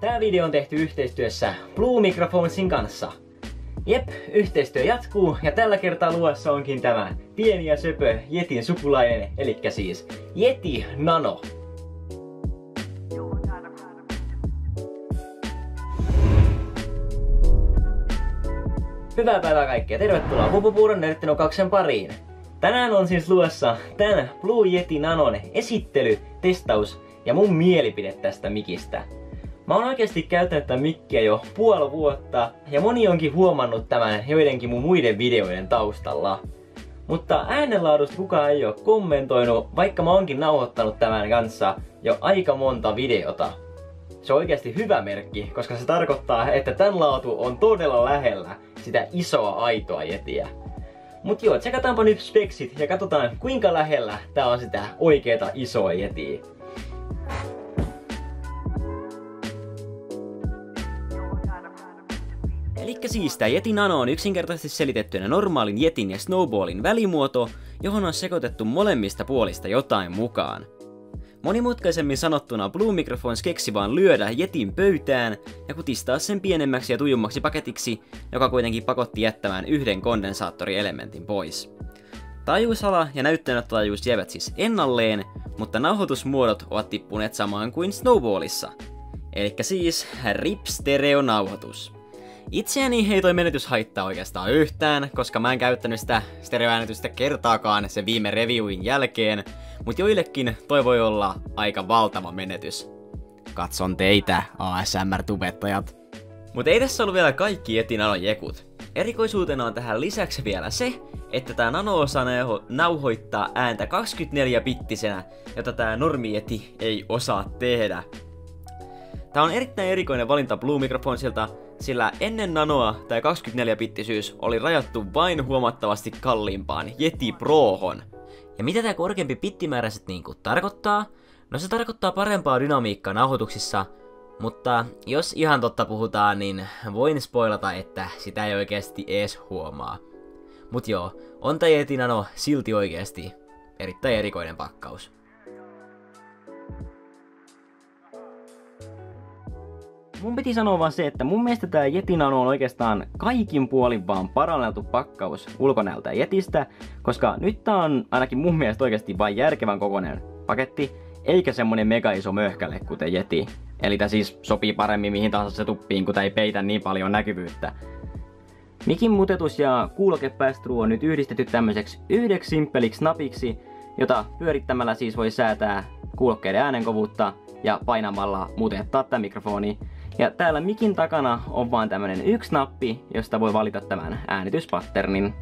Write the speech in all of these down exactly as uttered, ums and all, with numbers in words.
Tää video on tehty yhteistyössä Blue Microphonesin kanssa. Jep, yhteistyö jatkuu ja tällä kertaa luvassa onkin tämä pieni ja söpö Yetin sukulainen, elikkä siis Yeti Nano. Hyvää päivää kaikkia, tervetuloa Pupupuuron Nörttinokauksen pariin. Tänään on siis luvassa tän Blue Yeti Nanon esittely, testaus ja mun mielipide tästä mikistä. Mä oon oikeesti käyttänyt tän mikkiä jo puoli vuotta ja moni onkin huomannut tämän joidenkin mun muiden videoiden taustalla. Mutta äänenlaadusta kukaan ei oo kommentoinut, vaikka mä oonkin nauhoittanut tämän kanssa jo aika monta videota. Se on oikeasti hyvä merkki, koska se tarkoittaa, että tän laatu on todella lähellä sitä isoa aitoa Yetiä. Mut joo, tsekataanpa nyt speksit ja katsotaan kuinka lähellä tää on sitä oikeeta isoa Yetiä. Elikkä siis tää Yeti Nano on yksinkertaisesti selitettynä normaalin Yetin ja Snowballin välimuoto, johon on sekoitettu molemmista puolista jotain mukaan. Monimutkaisemmin sanottuna Blue Microphones keksi vaan lyödä Yetin pöytään ja kutistaa sen pienemmäksi ja tujummaksi paketiksi, joka kuitenkin pakotti jättämään yhden kondensaattorielementin pois. Taajuusala ja näytteenottotajuus jäävät siis ennalleen, mutta nauhoitusmuodot ovat tippuneet samaan kuin Snowballissa. Elikkä siis R I P-stereonauhoitus. Itseäni ei toi menetys haittaa oikeastaan yhtään, koska mä en käyttänyt sitä stereoäänitystä kertaakaan sen viime reviewin jälkeen, mut joillekin toi voi olla aika valtava menetys. Katson teitä, A S M R-tubettajat. Mut ei tässä ollut vielä kaikki Yeti Nanon jekut. Erikoisuutena on tähän lisäksi vielä se, että tää Nano osaa nauhoittaa ääntä kaksikymmentäneljä bittisenä, jota tää normi Yeti ei osaa tehdä. Tää on erittäin erikoinen valinta Blue Microphonesilta, sillä ennen Nanoa tää kaksikymmentäneljä bittisyys oli rajattu vain huomattavasti kalliimpaan Yeti Prohon. Ja mitä tää korkeampi bittimäärä sit niinku tarkoittaa? No se tarkoittaa parempaa dynamiikkaa nauhoituksissa, mutta jos ihan totta puhutaan, niin voin spoilata, että sitä ei oikeesti ees huomaa. Mut joo, on tää Yeti Nano silti oikeesti erittäin erikoinen pakkaus. Mun piti sanoa vaan se, että mun mielestä tää Yeti Nano on oikeastaan kaikin puolin vaan paranneltu pakkaus ulkonäöltä Yetistä, koska nyt tää on ainakin mun mielestä oikeasti vain järkevän kokoinen paketti, eikä semmonen mega iso möhkäle kuten Yeti. Eli tää siis sopii paremmin mihin tahansa se tuppiin, kun tää ei peitä niin paljon näkyvyyttä. Mikin mutetus ja kuulokepäästruu on nyt yhdistetty tämmöiseksi yhdeksi simppeliksi napiksi, jota pyörittämällä siis voi säätää kuulokkeiden äänenkovuutta ja painamalla mutettaa tää mikrofoni. Ja täällä mikin takana on vaan tämmönen yksi nappi, josta voi valita tämän äänityspatternin.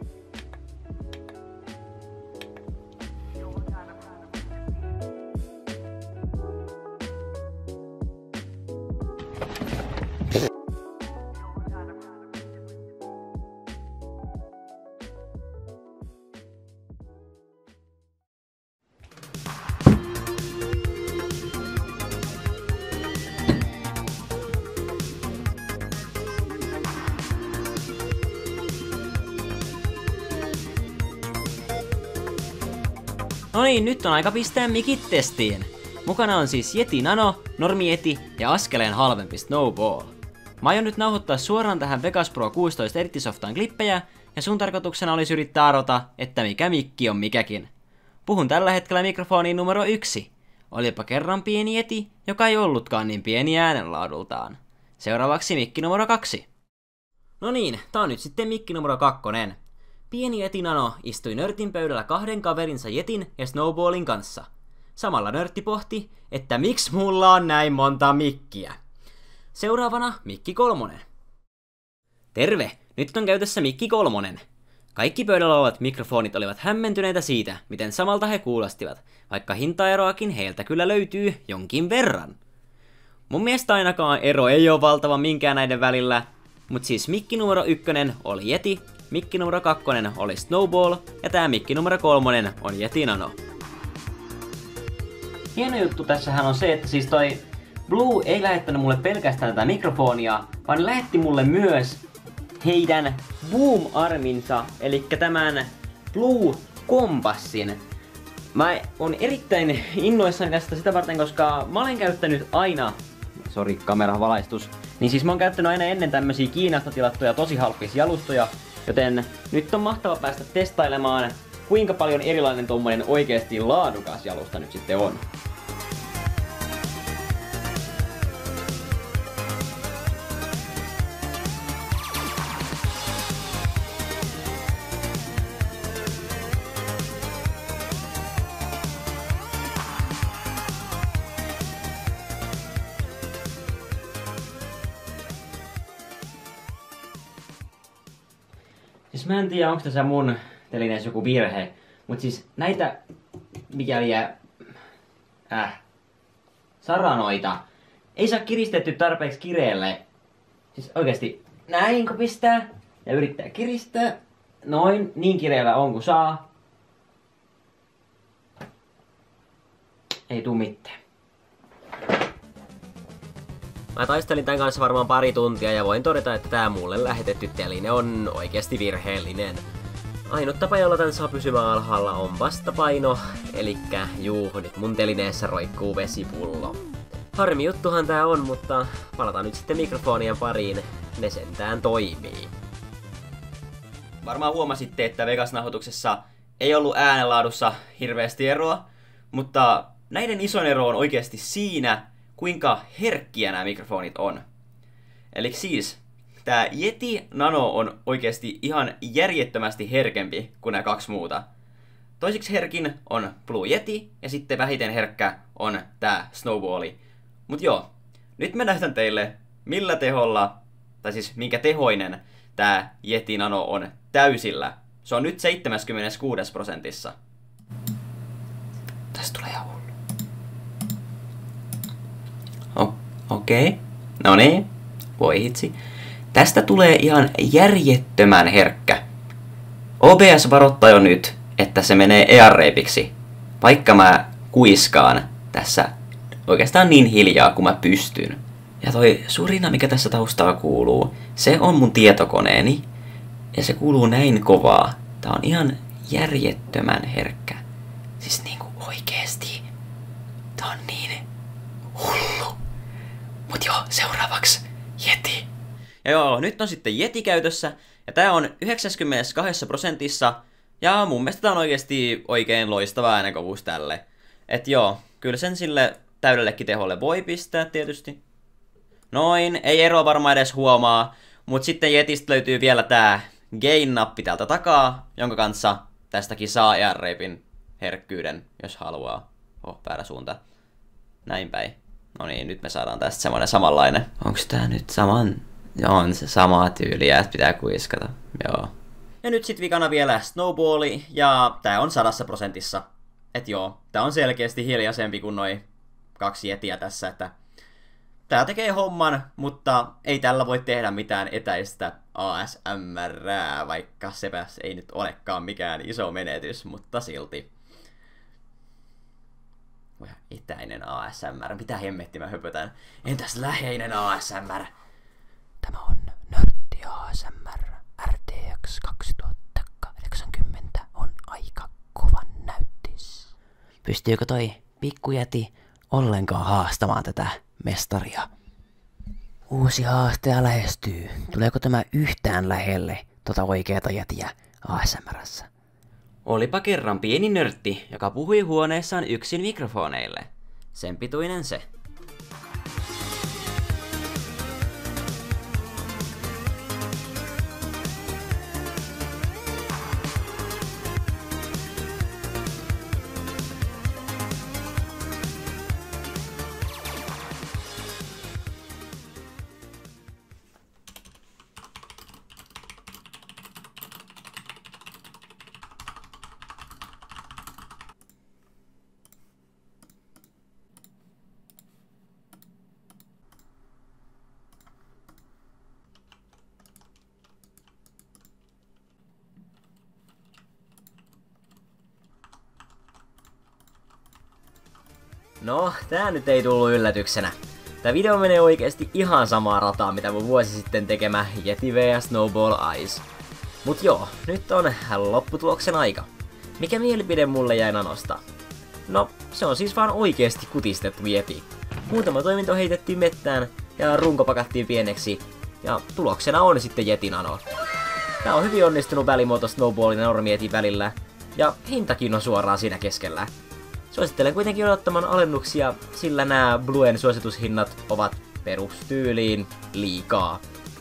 No niin, nyt on aika pistää mikit testiin. Mukana on siis Yeti Nano, normi Yeti ja askeleen halvempi Snowball. Mä aion nyt nauhoittaa suoraan tähän Vegas Pro kuusitoista Editysoftaan klippejä, ja sun tarkoituksena olisi yrittää arvata, että mikä mikki on mikäkin. Puhun tällä hetkellä mikrofoniin numero yksi. Olipa kerran pieni Yeti, joka ei ollutkaan niin pieni äänenlaadultaan. Seuraavaksi mikki numero kaksi. No niin, tää on nyt sitten mikki numero kakkonen. Pieni Yeti Nano istui nörtin pöydällä kahden kaverinsa Yetin ja Snowballin kanssa. Samalla nörtti pohti, että miksi mulla on näin monta mikkiä. Seuraavana mikki kolmonen. Terve, nyt on käytössä mikki kolmonen. Kaikki pöydällä olevat mikrofonit olivat hämmentyneitä siitä, miten samalta he kuulostivat, vaikka hintaeroakin heiltä kyllä löytyy jonkin verran. Mun mielestä ainakaan ero ei ole valtava minkään näiden välillä, mut siis mikki numero ykkönen oli Yeti, mikki numero kakkonen oli Snowball ja tää mikki numero kolmonen on Yeti Nano. Hieno juttu tässähän on se, että siis toi Blue ei lähettänyt mulle pelkästään tätä mikrofonia, vaan lähetti mulle myös heidän boom-arminsa, eli tämän Blue-kompassin. Mä oon erittäin innoissani tästä sitä varten, koska mä olen käyttänyt aina sori kameravalaistus. Niin siis mä oon käyttänyt aina ennen tämmösiä Kiinasta tilattuja tosi halppisia jalustoja, joten nyt on mahtava päästä testailemaan, kuinka paljon erilainen tommonen oikeesti laadukas jalusta nyt sitten on. Siis mä en tiedä, onko tässä mun telineessä joku virhe, mut siis näitä mikäliä äh, saranoita ei saa kiristetty tarpeeksi kireelle. Siis oikeesti näin kun pistää ja yrittää kiristää, noin, niin kireellä on kun saa. Ei tuu mitään. Mä taistelin tän kanssa varmaan pari tuntia ja voin todeta, että tää mulle lähetetty teline on oikeasti virheellinen. Ainut tapa, jolla tän saa pysymään alhaalla on vastapaino, elikkä juu, nyt mun telineessä roikkuu vesipullo. Harmi juttuhan tää on, mutta palataan nyt sitten mikrofonien pariin, ne sentään toimii. Varmaan huomasitte, että Vegas-nauhoituksessa ei ollut äänenlaadussa hirveästi eroa, mutta näiden isoin ero on oikeasti siinä, kuinka herkkiä nämä mikrofonit on. Eli siis, tää Yeti Nano on oikeasti ihan järjettömästi herkempi kuin nämä kaksi muuta. Toisiksi herkin on Blue Yeti ja sitten vähiten herkkä on tää Snowballi. Mut joo, nyt mä näytän teille millä teholla, tai siis minkä tehoinen tää Yeti Nano on täysillä. Se on nyt seitsemänkymmentäkuusi prosentissa. Tästä tulee ihan hullu. Oh, okei. Okay. No niin. Voi hitsi. Tästä tulee ihan järjettömän herkkä. O B S varoittaa jo nyt, että se menee earreipiksi. Vaikka mä kuiskaan tässä oikeastaan niin hiljaa kuin mä pystyn. Ja toi surina, mikä tässä taustalla kuuluu, se on mun tietokoneeni. Ja se kuuluu näin kovaa. Tää on ihan järjettömän herkkä. Siis niinku oikeesti. Tää on niin hullu. Mut joo, seuraavaksi Yeti. Ja joo, nyt on sitten Yeti käytössä. Ja tää on yhdeksänkymmentäkaksi prosentissa. Ja mun mielestä tää on oikeesti oikein loistava äänenkovuus tälle. Et joo, kyllä sen sille täydellekin teholle voi pistää tietysti. Noin, ei eroa varmaan edes huomaa. Mut sitten Yetistä löytyy vielä tää gain-nappi täältä takaa, jonka kanssa tästäkin saa earreipin herkkyyden, jos haluaa. Oh, väärä suunta. Näin päin. No niin, nyt me saadaan tästä semmonen samanlainen. Onks tää nyt saman? Joo, on se sama tyyli, että pitää kuiskata. Joo. Ja nyt sit vikana vielä Snowballi, ja tää on sadassa prosentissa. Et joo, tää on selkeästi hiljaisempi kuin noi kaksi Yetiä tässä, että tää tekee homman, mutta ei tällä voi tehdä mitään etäistä A S M R:ää, vaikka sepäs ei nyt olekaan mikään iso menetys, mutta silti. Etäinen A S M R, mitä hemmetti mä höpötän? Entäs läheinen A S M R? Tämä on Nörtti A S M R. R T X kaksituhattakahdeksankymmentä on aika kovan näyttis. Pystyykö toi pikkujäti ollenkaan haastamaan tätä mestaria? Uusi haastaja lähestyy. Tuleeko tämä yhtään lähelle tota oikeata jätiä A S M R:ssä? Olipa kerran pieni nörtti, joka puhui huoneessaan yksin mikrofoneille. Sen pituinen se. No, tää nyt ei tullut yllätyksenä. Tää video menee oikeesti ihan samaa rataa, mitä mun vuosi sitten tekemä Yeti vs Snowball Ice. Mut joo, nyt on lopputuloksen aika. Mikä mielipide mulle jäi Nanosta? No, se on siis vaan oikeesti kutistettu Yeti. Muutama toiminto heitettiin mettään ja runko pakattiin pieneksi. Ja tuloksena on sitten Yeti Nano. Tää on hyvin onnistunut välimuoto Snowballin ja normietin välillä. Ja hintakin on suoraan siinä keskellä. Suosittelen kuitenkin odottamaan alennuksia, sillä nämä Bluen suositushinnat ovat perustyyliin liikaa.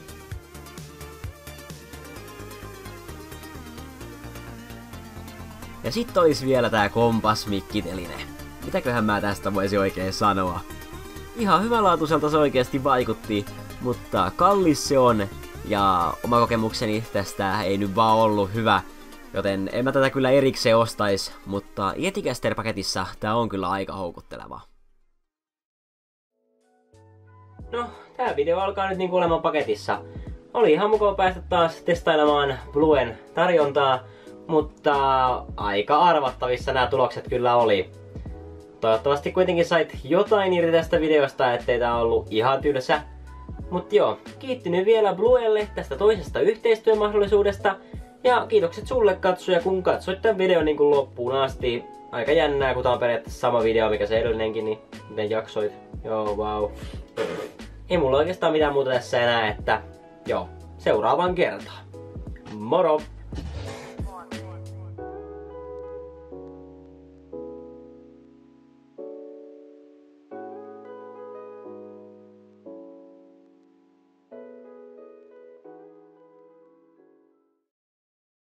Ja sitten olisi vielä tää kompasmikkiteline. Mitäköhän mä tästä voisi oikein sanoa? Ihan hyvälaatuiselta se oikeasti vaikutti, mutta kallis se on. Ja oma kokemukseni tästä ei nyt vaan ollut hyvä, joten en mä tätä kyllä erikseen ostais, mutta Yeticaster-paketissa tää on kyllä aika houkutteleva. No, tää video alkaa nyt niinku olemaan paketissa. Oli ihan mukava päästä taas testailemaan Bluen tarjontaa, mutta aika arvattavissa nämä tulokset kyllä oli. Toivottavasti kuitenkin sait jotain irti tästä videosta, ettei tää ollut ihan tylsä. Mut joo, kiittinen vielä Bluelle tästä toisesta yhteistyömahdollisuudesta. Ja kiitokset sulle katsoja, kun katsoit tämän videon niin kuin loppuun asti. Aika jännää, kun tää on periaatteessa sama video, mikä se edellinenkin, niin miten jaksoit. Joo, wow. Ei mulla oikeastaan mitään muuta tässä enää, että joo, seuraavaan kertaan. Moro!